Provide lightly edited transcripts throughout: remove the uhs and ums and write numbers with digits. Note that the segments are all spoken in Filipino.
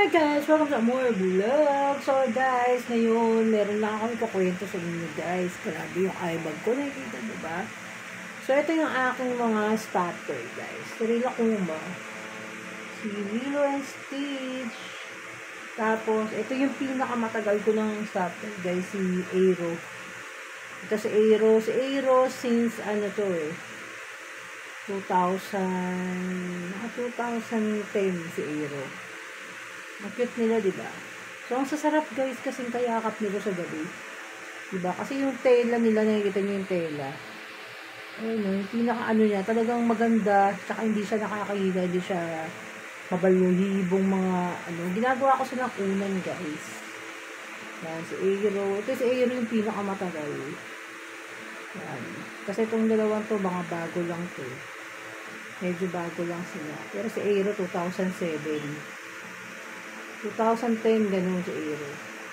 Hi guys! Welcome to more vlog! So guys, ngayon meron lang akong ikukwento sa inyo guys. Grabe yung eyebag ko. Nakikita nyo ba? So ito yung aking mga starter guys. Si Rilakkuma. Si Lilo and Stitch. Tapos, ito yung pinakamatagal ko ng starter guys. Si Aero. Ito si Aero. Si Aero since ano to eh. 2010 si Aero. Ang cute nila, diba? So, ang sasarap guys kasing kayakap nila sa gabi. Diba? Kasi yung tela nila, nakikita nyo yung tela. Ayun, yung pinaka-ano niya, talagang maganda, tsaka hindi siya nakakahila, hindi siya mabaluhibong mga, ano. Ginagawa ko silang unan guys. Yan, si Aero. Ito si Aero yung pinakamatagal. Yan. Kasi itong dalawang to, mga bago lang to. Medyo bago lang sila. Pero si Aero, 2007. 2010, ganun si Aero.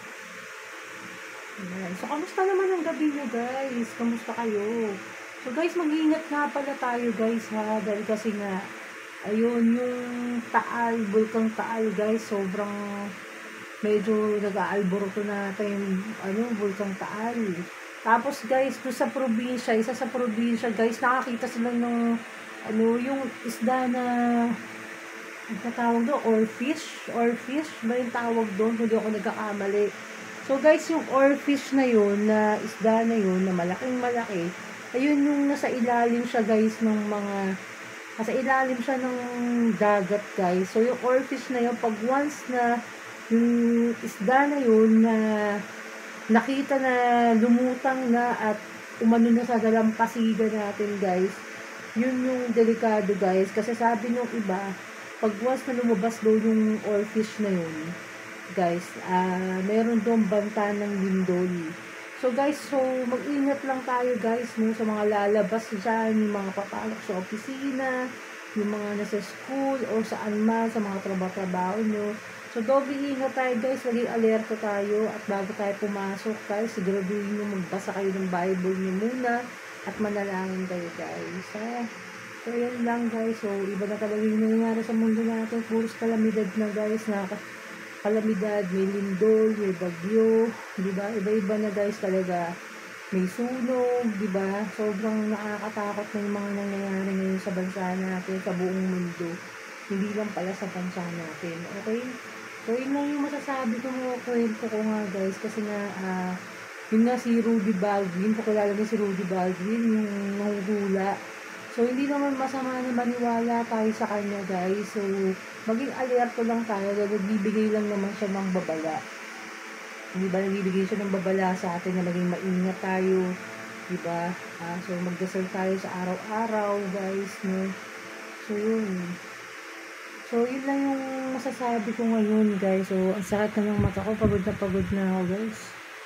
Ayan. So, kamusta naman ang gabi nyo, guys? Kamusta kayo? So, guys, mag-iingat nga pala tayo, guys, ha? Dahil kasi nga, ayun, yung Taal, Bulkang Taal, guys, sobrang medyo nag-aalboroto natin, ano, Bulkang Taal. Tapos, guys, doon sa probinsya, isa sa probinsya, guys, nakakita sila ng, ano, yung isda na, ang tawag doon, oarfish ba yung tawag doon, kung di ako nagkakamali. So guys, yung oarfish na yun, na isda na yun, na malaking malaki, ayun yung nasa ilalim siya guys, ng mga, nasa ilalim siya ng dagat guys. So yung oarfish na yun, pag once na yung isda na yun, na nakita na lumutang na at umano na sa dalampasigan natin guys, yun yung delikado guys. Kasi sabi nung iba, pag once na lumabas daw yung oarfish na yun, guys, meron doon banta ng lindol. So guys, so mag-ingat lang tayo guys, no, sa mga lalabas dyan, yung mga papalok sa opisina, yung mga nasa school, o saan man, sa mga trabaho nyo. So doble ingat tayo guys, maging alerto tayo, at bago tayo pumasok guys, siguraduhin nyo magbasa kayo ng Bible nyo muna, at manalangin kayo guys, ha? So, yan lang guys. So, iba na talaga yung nangyayari sa mundo natin. Puros kalamidad na guys. Kalamidad, may lindol, may bagyo. Diba? Iba-iba na guys talaga. May sunog, diba? Sobrang nakakatakot na yung mga nangyayari ngayon sa bansa natin, sa buong mundo. Hindi lang pala sa bansa natin. Okay? So, yun lang yung masasabi ko mo. Kwento ko nga guys. Kasi nga, yun nga si Rudy Baldwin. Pakilala niyo si Rudy Baldwin, yung nahuhula. So, hindi naman masama na maniwala tayo sa kanya, guys. So, maging alerto lang tayo. Nagbibigay lang naman siya ng babala. Hindi ba nagbibigay siya ng babala sa atin na maging maingat tayo? Diba? So, magdasal tayo sa araw-araw, guys. No? So, yun. So, yun lang yung masasabi ko ngayon, guys. So, ang sakit na ng mata ko. Pagod na ako, guys.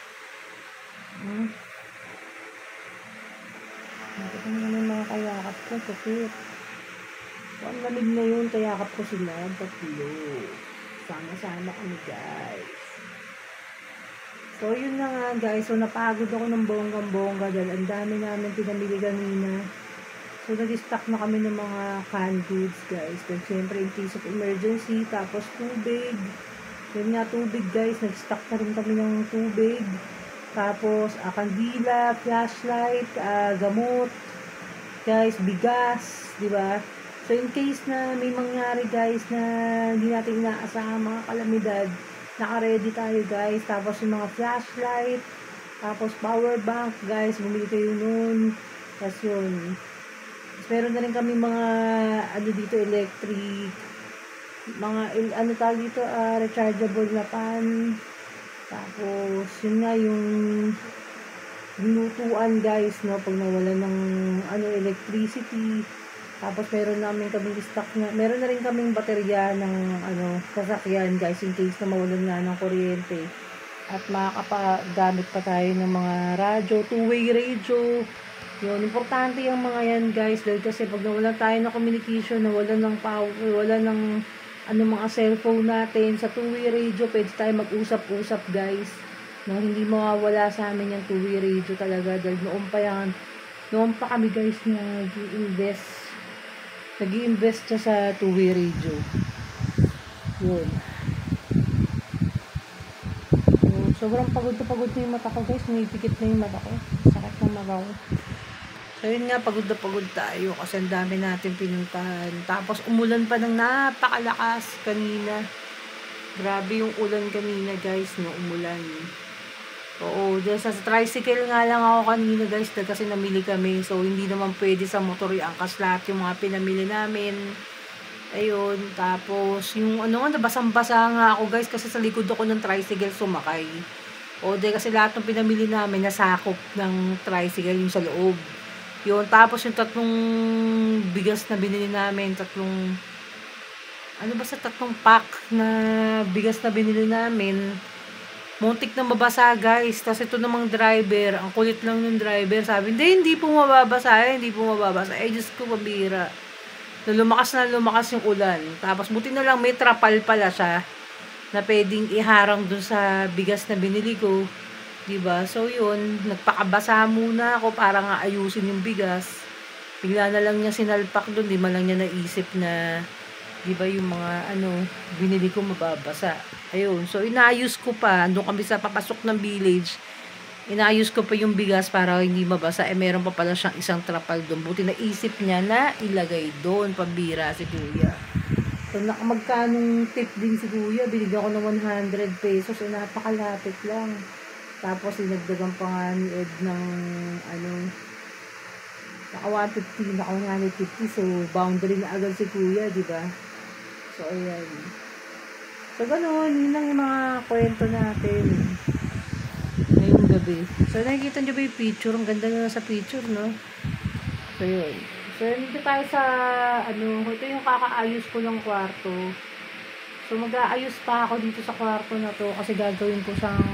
Nakita mo naman mga kayakap ko, tukit. So, ang lamig na yun, kayakap ko sila, tatlo. Sama-sama kami, guys. So, yun na nga, guys. So, napagod ako ng bonggang-bongga dahil ang dami namin pinamili kanina. So, nag-stock na kami ng mga canned goods, guys. Then, syempre, in case of emergency, tapos tubig. Yun nga, tubig, guys. Nag-stock na rin kami ng tubig. Tapos, kandila, flashlight, gamot, guys, bigas, di ba? So, in case na may mangyari, guys, na hindi natin inaasahan mga kalamidad, naka-ready tayo, guys. Tapos, yung mga flashlight, tapos power bank, guys, bumili kayo nun. Tapos, yun. Tapos, meron na rin kami mga, ano dito, electric, mga, ano tawag dito, rechargeable na pan. Tapos, yun nga yung lutuan guys, no, pag nawala ng electricity. Tapos, meron na rin kaming baterya ng sasakyan guys, in case na mawalan nga ng kuryente. At makakapagamit pa tayo ng mga radyo, two-way radio. Yun, importante yung mga yan guys, dahil kasi pag nawalan tayo ng communication, nawalan ng power, wala ng mga cellphone natin, sa two-way radio, pwede tayo mag-usap-usap guys. No, hindi mawawala sa amin yung two-way radio talaga. Dahil noon pa kami guys nag-i-invest siya sa two-way radio. Yun. Sobrang pagod na yung mata ko guys. Pumipikit na yung mata ko. Sakit ng mata ko. So yun nga, pagod na pagod tayo kasi ang dami natin pinuntahan. Tapos umulan pa ng napakalakas kanina. Grabe yung ulan kanina guys, no, umulan. Oo, dahil sa tricycle nga lang ako kanina guys, kasi namili kami. So hindi naman pwede sa motor iangkas lahat yung mga pinamili namin. Ayun, tapos yung ano nga, basang-basa nga ako guys kasi sa likod ako ng tricycle sumakay. O dahil kasi lahat ng pinamili namin nasakop ng tricycle yung sa loob. Yun, tapos yung tatlong bigas na binili namin, tatlong pack na bigas na binili namin, muntik na mabasa guys. Tapos ito namang driver, ang kulit lang ng driver, sabi, hindi po mababasa, Diyos ko, pabira. Lumakas yung ulan. Tapos buti na lang may trapal pala siya na pwedeng iharang dun sa bigas na binili ko. Diba? So yun, nagpakabasa muna ako para nga ayusin yung bigas. Bigla na lang niya sinalpak doon, di man lang niya naisip na, diba, yung mga binili ko mababasa. Ayun, so inaayos ko pa, doon kami sa papasok ng village, inaayos ko pa yung bigas para hindi mabasa. Meron pa pala siyang isang trapal doon. Buti naisip niya na ilagay doon, pambira si kuya. So nakamagkanong tip din si kuya, binigyan ko ng 100 pesos, napakalapit lang. Tapos dinagdagan pa nga ni Ed ng naka 150, naka 150. So boundary na agad si kuya, di ba? So ayan. So ganoon, yun lang yung mga kwento natin ngayong gabi. So nakikita nyo ba yung picture? Ang ganda na sa picture, no? So yun. So dito tayo sa ito yung kakaayos ko ng kwarto. So mag-aayos pa ako dito sa kwarto na to kasi gagawin ko siyang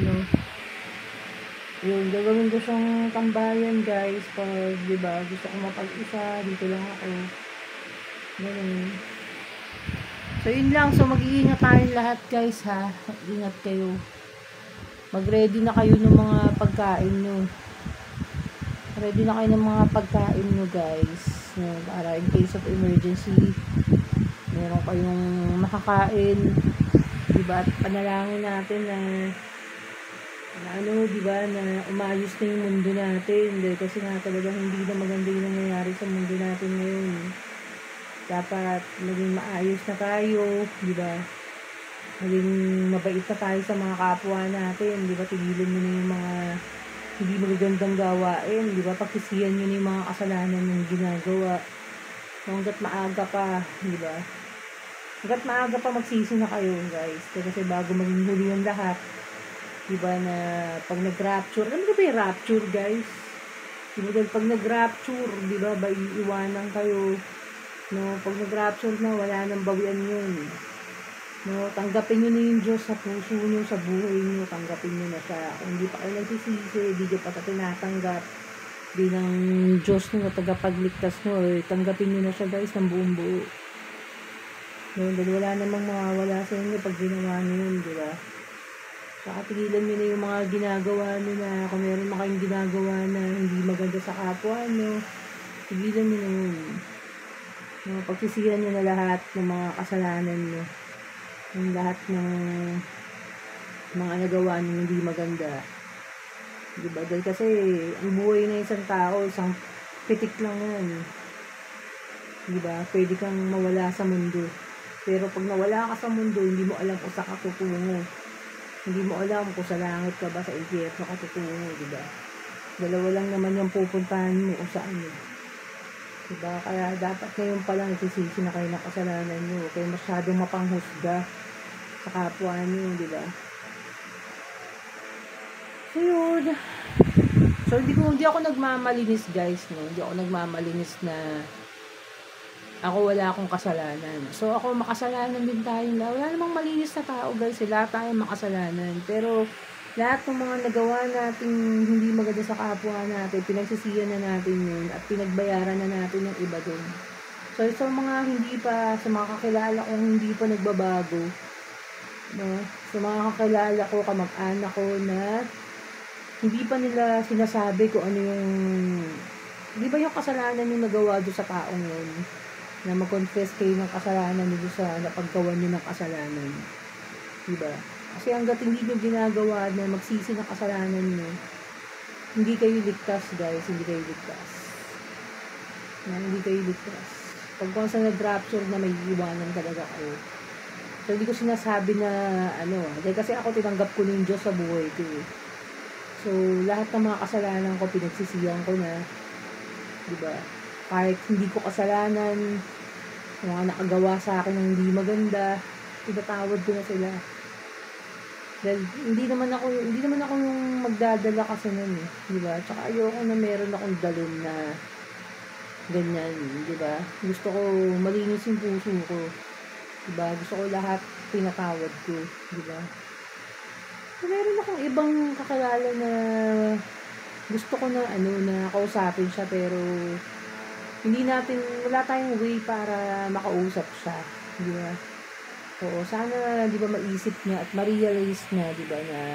gagawin ko siyang tambayan guys, pag diba gusto ko mapag-isa, dito lang ako. Ganun. So yun lang, so mag-iingat tayong lahat guys ha, ingat kayo. Mag-ready na kayo ng mga pagkain nyo. Ready na kayo ng mga pagkain nyo guys, para in case of emergency meron kayong makakain, diba? At panalangin natin na diba, na umayos na yung mundo natin. Dahil kasi nga talagang hindi na maganda yung nangyayari sa mundo natin ngayon. Dapat maging maayos na tayo, diba? Maging mabait na tayo sa mga kapwa natin, diba? Tigilan nyo na yung mga hindi magagandang gawain, diba? Pagkisiyan nyo na yung mga kasalanan ng ginagawa. Hanggat maaga pa, diba? Hanggat maaga pa magsisi na kayo guys. Kasi bago maging huli yung lahat, diba, na pag nag-rapture, alam mo ba yung rapture guys? Diba, dahil pag nag-rapture, diba, ba iiwanan kayo, no? Pag nag-rapture na, wala nang bawian yun, no? Tanggapin nyo na yung Diyos sa puso nyo, sa buhay nyo, tanggapin nyo na siya. Kung hindi pa kayo nagsisisi, hindi nyo pa tinatanggap bilang Diyos na tagapagligtas nyo, tanggapin nyo na siya guys ng buong buo, no? Dahil wala namang mawawala sa inyo pag ginawa nyo yun, diba? Saka tigilan nyo na yung mga ginagawa nyo na, kung meron na kayong ginagawa na hindi maganda sa kapwa nyo, tigilan nyo na yun. No, pagsisihan nyo na lahat ng mga kasalanan nyo, yung lahat ng mga nagawa nyo hindi maganda. Diba? Dahil kasi ang buhay na isang tao, isang pitik lang yan. Diba? Pwede kang mawala sa mundo. Pero pag nawala ka sa mundo, hindi mo alam kung saan ka tutungo. Hindi mo alam kung sa langit ka ba, sa impyerno ka tutungo, diba? Dalawa lang naman yung pupuntahan mo kung saan yun. Diba? Kaya dapat ngayon pa lang nagsisisi na kayo ng kasalanan nyo. Kaya masyadong mapanghusga sa kapwa nyo, diba? So yun. So hindi ako nagmamalinis guys, no? Hindi ako nagmamalinis na ako wala akong kasalanan. So ako makasalanan din tayong lahat. Wala namang malinis na tao guys, lahat tayo makasalanan. Pero lahat ng mga nagawa natin hindi maganda sa kapwa natin, pinagsisiyan na natin yun at pinagbayaran na natin yung iba dun. So sa mga sa mga kakilala kong hindi pa nagbabago, no? Sa mga kakilala ko, kamag-anak ko na hindi pa nila sinasabi kung ano yung, di ba yung kasalanan yung nagawa doon sa taong yun, na mag-confess kayo ng kasalanan nyo sa napaggawa nyo ng kasalanan, di ba? Kasi hanggat hindi nyo ginagawa na magsisi ng kasalanan nyo, hindi kayo ligtas guys, hindi kayo ligtas. Hindi kayo ligtas. Pag once na nag-rapture na may iwanan talaga kayo. So, hindi ko sinasabi na, dahil kasi ako tinanggap ko ng Diyos sa buhay ko. So, lahat ng mga kasalanan ko, pinagsisiyan ko na, diba? Kahit hindi ko kasalanan, mga nakagawa sa akin ng hindi maganda, pinatawad ko na sila. Dahil hindi naman ako yung magdadala kasi nun eh, di ba? Tsaka ayoko na meron akong dalon na ganyan, di ba? Gusto ko malinis yung puso ko, di ba? Gusto ko lahat pinatawad ko, di ba? So, meron akong ibang kakilala na gusto ko na na kausapin siya, pero wala tayong way para makausap siya, di ba? Oo, sana, di ba, maisip niya at ma-realize niya, di ba, na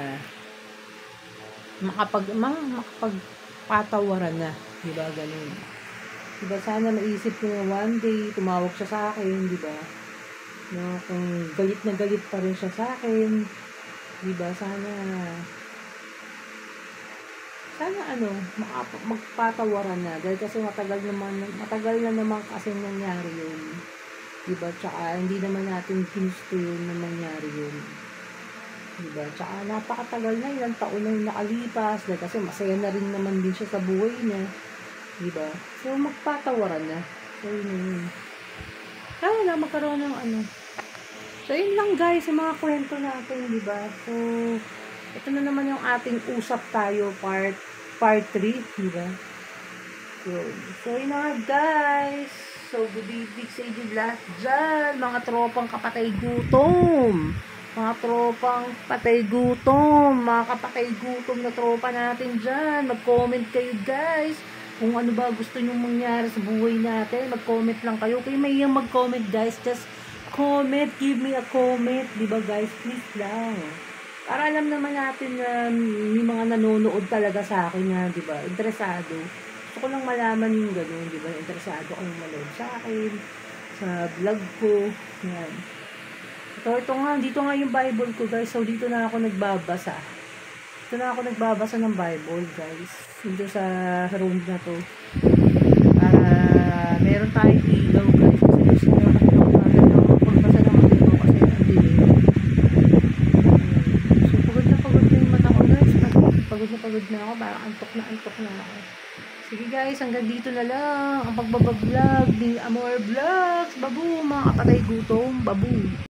makapagpatawaran na, di ba, ganun. Di ba, sana maisip niya one day, tumawag siya sa akin, di ba, no, kung galit na galit pa rin siya sa akin, di ba, sana magpatawaran na, dahil kasi matagal na naman kasi nangyari yun. Diba? Tsaka hindi naman natin ginusto yun na mangyari yun. Diba? Tsaka napakatagal na, ilang taon na yung nakalipas, dahil kasi masaya na rin naman din siya sa buhay niya. Diba? So, magpatawaran na. So, yun. Kaya lang, magkaroon ng So, yun lang guys, yung mga kwento natin, diba? So, ito na naman yung ating usap tayo, part 3, diba? So, yun na guys. So, good evening sa inyo lahat dyan, mga tropang kapatay gutom. Mga tropang patay gutom. Mga kapatay gutom na tropa natin dyan. Mag-comment kayo guys. Kung ano ba gusto nyo mangyari sa buhay natin. Mag-comment lang kayo. Kayo may yung mag-comment guys. Just comment. Give me a comment. Diba guys? Please lang. Para alam naman natin na may mga nanonood talaga sa akin na, diba? Interesado. Gusto ko lang malaman yung gano'n, di ba? Interesado kayong manood sa akin, sa vlog ko, yan. Dito nga yung Bible ko, guys. So, dito na ako nagbabasa. Dito na ako nagbabasa ng Bible, guys. Dito sa room na to. Para meron tayong ilaw, guys. Kasi gusto ko pagbasa ng ilaw kasi ang dilim. So, pagod na yung mata ko, guys. Pagod na ako. Parang antok na ako. Sige guys, hanggang dito na lang ang pagbabablog ni Amor Vlogs. Babu, mga kapatay gutom. Babu.